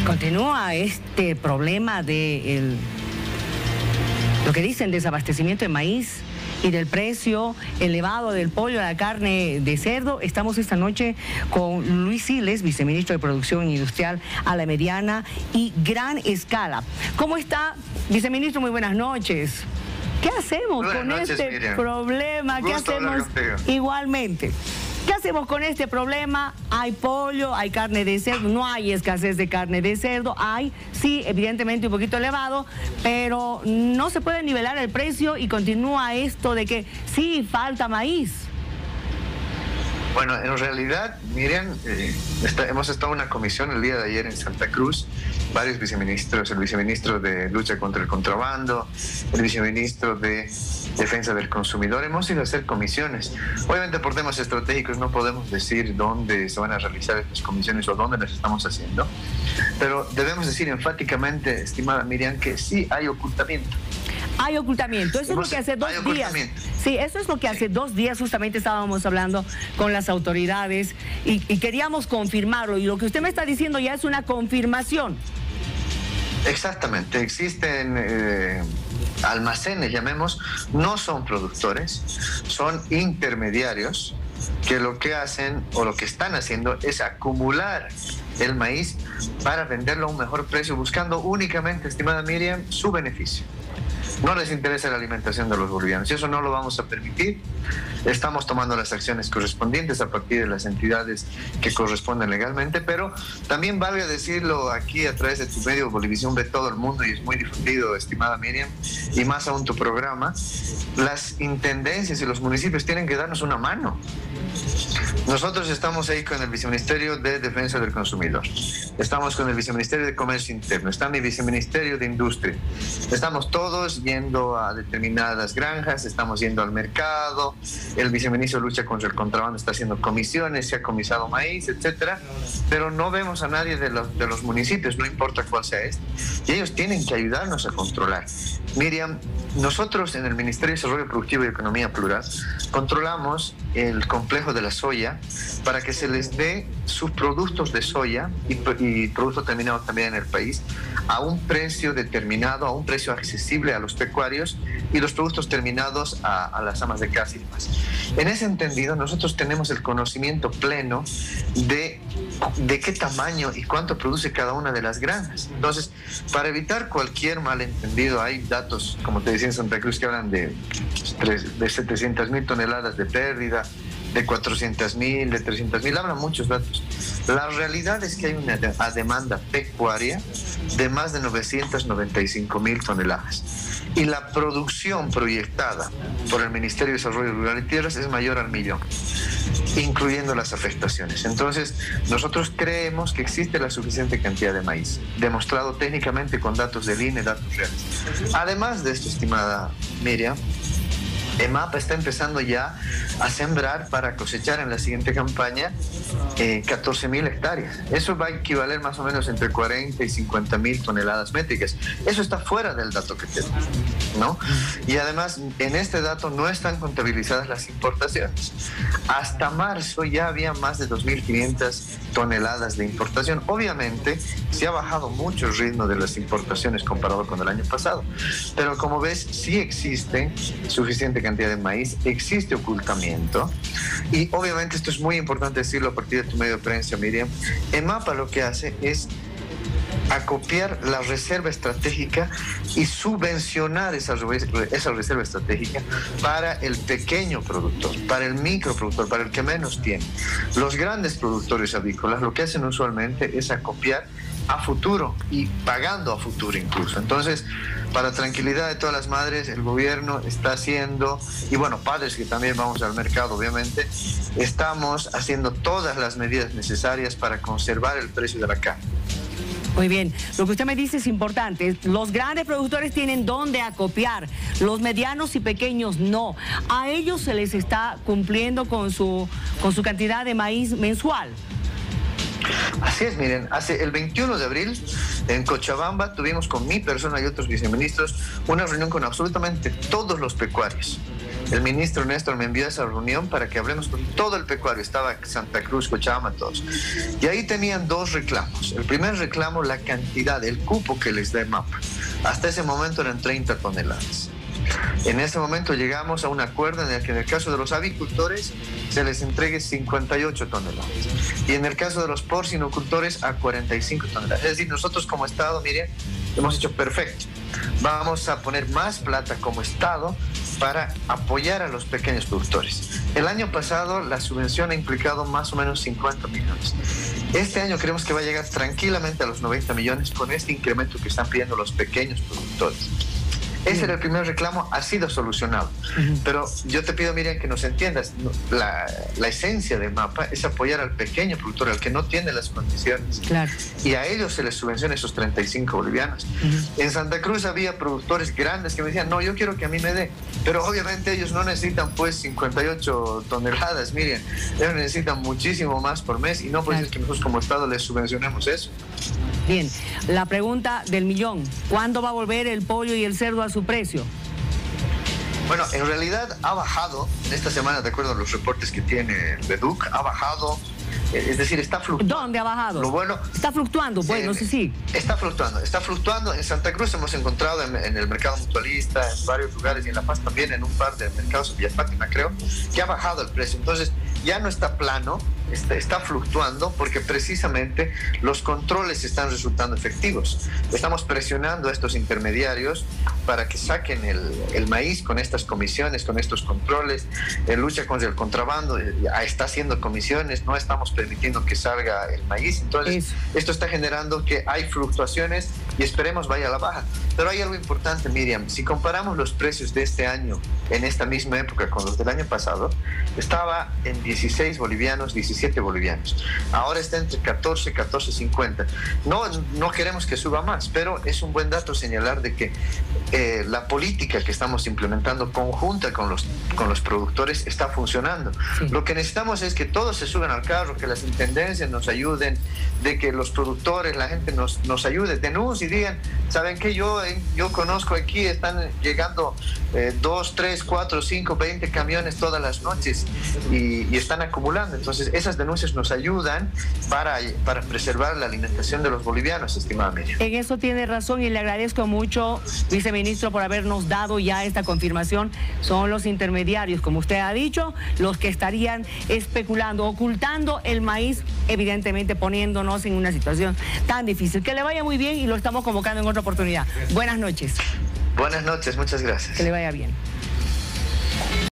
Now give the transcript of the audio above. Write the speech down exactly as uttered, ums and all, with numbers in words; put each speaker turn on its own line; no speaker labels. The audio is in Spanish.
Continúa este problema de el, lo que dicen desabastecimiento de maíz y del precio elevado del pollo, la carne de cerdo. Estamos esta noche con Luis Siles, viceministro de Producción Industrial a la mediana y gran escala. ¿Cómo está, viceministro? Muy buenas noches. ¿Qué hacemos
buenas
con
noches,
este
Miriam.
problema? ¿Qué
Gusto
hacemos igualmente? ¿Qué hacemos con este problema? Hay pollo, hay carne de cerdo, no hay escasez de carne de cerdo, hay, sí, evidentemente un poquito elevado, pero no se puede nivelar el precio y continúa esto de que sí, falta maíz.
Bueno, en realidad, Miriam, eh, está, hemos estado en una comisión el día de ayer en Santa Cruz, varios viceministros, el viceministro de Lucha contra el Contrabando, el viceministro de Defensa del Consumidor, hemos ido a hacer comisiones. Obviamente por temas estratégicos no podemos decir dónde se van a realizar estas comisiones o dónde las estamos haciendo, pero debemos decir enfáticamente, estimada Miriam, que sí hay ocultamiento.
Hay ocultamiento, eso es lo que hace dos días. Sí, eso es lo que hace dos días justamente estábamos hablando con las autoridades y, y queríamos confirmarlo. Y lo que usted me está diciendo ya es una confirmación.
Exactamente, existen eh, almacenes, llamemos, no son productores, son intermediarios que lo que hacen o lo que están haciendo es acumular el maíz para venderlo a un mejor precio, buscando únicamente, estimada Miriam, su beneficio. No les interesa la alimentación de los bolivianos y eso no lo vamos a permitir. Estamos tomando las acciones correspondientes a partir de las entidades que corresponden legalmente, pero también valga decirlo aquí a través de tu medio, Bolivisión ve todo el mundo y es muy difundido, estimada Miriam, y más aún tu programa, las intendencias y los municipios tienen que darnos una mano. Nosotros estamos ahí con el Viceministerio de Defensa del Consumidor, estamos con el Viceministerio de Comercio Interno, está mi Viceministerio de Industria, estamos todos yendo a determinadas granjas, estamos yendo al mercado, el Viceministro de Lucha contra el Contrabando está haciendo comisiones, se ha comisado maíz, etcétera, pero no vemos a nadie de los, de los municipios, no importa cuál sea este, y ellos tienen que ayudarnos a controlar. Miriam, nosotros en el Ministerio de Desarrollo Productivo y Economía Plural controlamos el complejo de la soya para que se les dé sus productos de soya y, y productos terminados también en el país a un precio determinado, a un precio accesible a los pecuarios y los productos terminados a, a las amas de casa y demás. En ese entendido, nosotros tenemos el conocimiento pleno de, de qué tamaño y cuánto produce cada una de las granjas. Entonces, para evitar cualquier malentendido, hay datos, como te decía en Santa Cruz, que hablan de, de setecientas mil toneladas de pérdida, de cuatrocientas mil, de trescientas mil, hablan muchos datos. La realidad es que hay una de, a demanda pecuaria de más de novecientas noventa y cinco mil toneladas. Y la producción proyectada por el Ministerio de Desarrollo Rural y Tierras es mayor al millón, incluyendo las afectaciones. Entonces, nosotros creemos que existe la suficiente cantidad de maíz, demostrado técnicamente con datos del I N E, datos reales. Además de esto, estimada Miriam, EMAPA está empezando ya a sembrar para cosechar en la siguiente campaña eh, catorce mil hectáreas. Eso va a equivaler más o menos entre cuarenta y cincuenta mil toneladas métricas. Eso está fuera del dato que tenemos, ¿no? Y además, en este dato no están contabilizadas las importaciones. Hasta marzo ya había más de dos mil quinientas toneladas de importación. Obviamente, se ha bajado mucho el ritmo de las importaciones comparado con el año pasado. Pero como ves, sí existe suficiente cantidad de maíz, existe ocultamiento y obviamente esto es muy importante decirlo a partir de tu medio de prensa, Miriam. EMAPA lo que hace es acopiar la reserva estratégica y subvencionar esa, esa reserva estratégica para el pequeño productor, para el microproductor, para el que menos tiene. Los grandes productores avícolas lo que hacen usualmente es acopiar a futuro y pagando a futuro incluso. Entonces, para tranquilidad de todas las madres, el gobierno está haciendo, y bueno, padres que también vamos al mercado, obviamente, estamos haciendo todas las medidas necesarias para conservar el precio de la carne.
Muy bien, lo que usted me dice es importante. Los grandes productores tienen dónde acopiar, los medianos y pequeños no. A ellos se les está cumpliendo con su, con su cantidad de maíz mensual.
Así es, miren, hace el veintiuno de abril en Cochabamba tuvimos con mi persona y otros viceministros una reunión con absolutamente todos los pecuarios. El ministro Néstor me envió a esa reunión para que hablemos con todo el pecuario. Estaba Santa Cruz, Cochabamba, todos. Y ahí tenían dos reclamos. El primer reclamo, la cantidad, el cupo que les da MAPA. Hasta ese momento eran treinta toneladas. En ese momento llegamos a un acuerdo en el que en el caso de los avicultores se les entregue cincuenta y ocho toneladas y en el caso de los porcinocultores a cuarenta y cinco toneladas. Es decir, nosotros como Estado, miren, hemos hecho perfecto. Vamos a poner más plata como Estado para apoyar a los pequeños productores. El año pasado la subvención ha implicado más o menos cincuenta millones. Este año creemos que va a llegar tranquilamente a los noventa millones con este incremento que están pidiendo los pequeños productores. Ese era el primer reclamo, ha sido solucionado. Uh-huh. Pero yo te pido, Miriam, que nos entiendas, la, la esencia de MAPA es apoyar al pequeño productor, al que no tiene las condiciones. Claro. Y a ellos se les subvenciona esos treinta y cinco bolivianos. Uh-huh. En Santa Cruz había productores grandes que me decían, no, yo quiero que a mí me dé. Pero obviamente ellos no necesitan pues cincuenta y ocho toneladas, Miriam. Ellos necesitan muchísimo más por mes y no puede ser que nosotros como Estado les subvencionemos eso.
Bien, la pregunta del millón, ¿cuándo va a volver el pollo y el cerdo a su precio?
Bueno, en realidad ha bajado en esta semana, de acuerdo a los reportes que tiene el BEDUC, ha bajado, es decir, está fluctuando.
¿Dónde ha bajado?
Lo bueno,
está fluctuando, pues, no sé si.
Está fluctuando, está fluctuando. En Santa Cruz hemos encontrado en, en el mercado mutualista, en varios lugares, y en La Paz también, en un par de mercados, Villa Fátima creo, que ha bajado el precio. Entonces, ya no está plano, está, está fluctuando porque precisamente los controles están resultando efectivos. Estamos presionando a estos intermediarios para que saquen el, el maíz con estas comisiones, con estos controles. En lucha contra el contrabando, está haciendo comisiones, no estamos permitiendo que salga el maíz. Entonces, Eso. esto está generando que hay fluctuaciones y esperemos vaya a la baja. Pero hay algo importante, Miriam. Si comparamos los precios de este año en esta misma época con los del año pasado, estaba en dieciséis bolivianos, diecisiete bolivianos. Ahora está entre catorce, catorce cincuenta. No, no queremos que suba más, pero es un buen dato señalar de que eh, la política que estamos implementando conjunta con los, con los productores está funcionando. Sí. Lo que necesitamos es que todos se suban al carro, que las intendencias nos ayuden, de que los productores, la gente nos, nos ayude, denuncien y digan, ¿saben qué? Yo, yo conozco aquí, están llegando eh, dos, tres, cuatro, cinco, veinte camiones todas las noches y, y están acumulando. Entonces, esas denuncias nos ayudan para, para preservar la alimentación de los bolivianos, estimada Miriam.
En eso tiene razón y le agradezco mucho, viceministro, por habernos dado ya esta confirmación. Son los intermediarios, como usted ha dicho, los que estarían especulando, ocultando el maíz, evidentemente poniéndonos en una situación tan difícil. Que le vaya muy bien y lo estamos convocando en otra oportunidad. Buenas noches.
Buenas noches, muchas gracias.
Que le vaya bien.